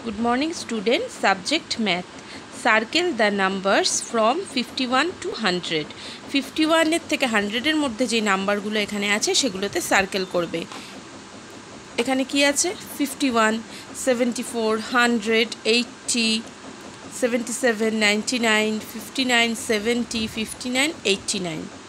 Good morning students. Subject math. Circle the numbers from 51 to 100. 51 এর থেকে 100 এর মধ্যে যে নাম্বারগুলো এখানে আছে সেগুলোতে সার্কেল করবে। এখানে কি আছে? 51, 74, 100, 80, 77, 99, 59, 70, 59, 89।